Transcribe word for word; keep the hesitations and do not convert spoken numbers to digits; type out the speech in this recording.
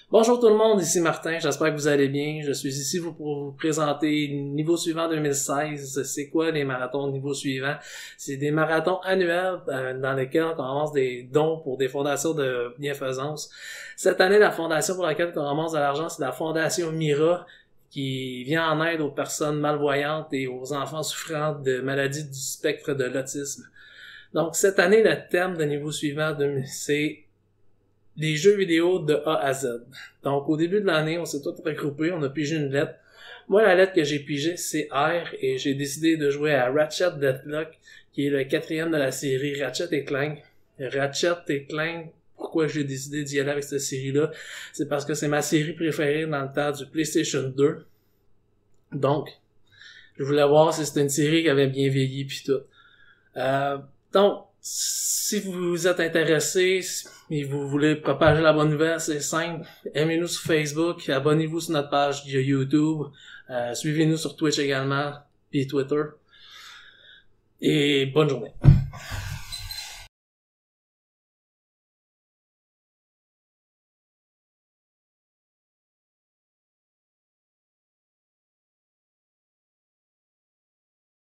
Bonjour tout le monde, ici Martin, j'espère que vous allez bien. Je suis ici pour vous présenter Niveau Suivant deux mille seize. C'est quoi les marathons Niveau Suivant? C'est des marathons annuels euh, dans lesquels on ramasse des dons pour des fondations de bienfaisance. Cette année, la fondation pour laquelle on ramasse de l'argent, c'est la fondation Mira, qui vient en aide aux personnes malvoyantes et aux enfants souffrant de maladies du spectre de l'autisme. Donc cette année, le thème de Niveau Suivant, c'est les jeux vidéo de A à Z. Donc, au début de l'année, on s'est tous regroupés, on a pigé une lettre. Moi, la lettre que j'ai pigée, c'est R, et j'ai décidé de jouer à Ratchet Deathlock, qui est le quatrième de la série Ratchet et Clank. Ratchet et Clank, pourquoi j'ai décidé d'y aller avec cette série-là? C'est parce que c'est ma série préférée dans le temps du PlayStation deux. Donc, je voulais voir si c'était une série qui avait bien vieilli pis tout. Euh, donc, si vous êtes intéressé et vous voulez propager la bonne nouvelle, c'est simple. Aimez-nous sur Facebook, abonnez-vous sur notre page de YouTube, euh, suivez-nous sur Twitch également, puis Twitter. Et bonne journée.